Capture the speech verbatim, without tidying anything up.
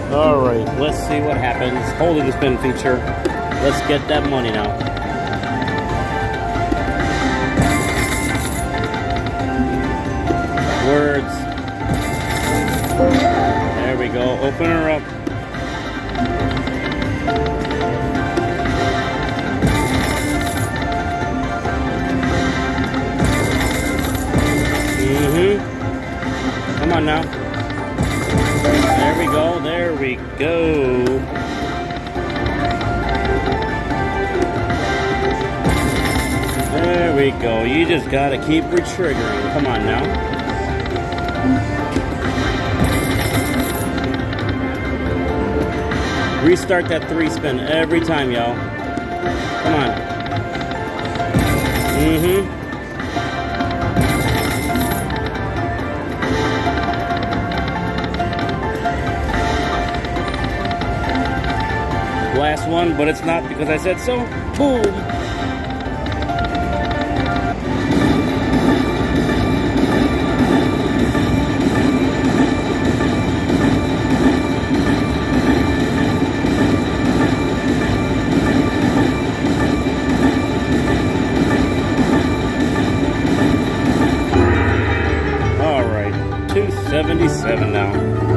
Alright, let's see what happens. Holding the spin feature. Let's get that money now. Words. There we go. Open her up. Mm-hmm. Come on now. There we go. There we go. There we go. You just gotta keep re-triggering. Come on now. Restart that three spin every time, y'all. Come on. Mm-hmm. Last one, but it's not because I said so. Boom. All right, two seventy-seven now.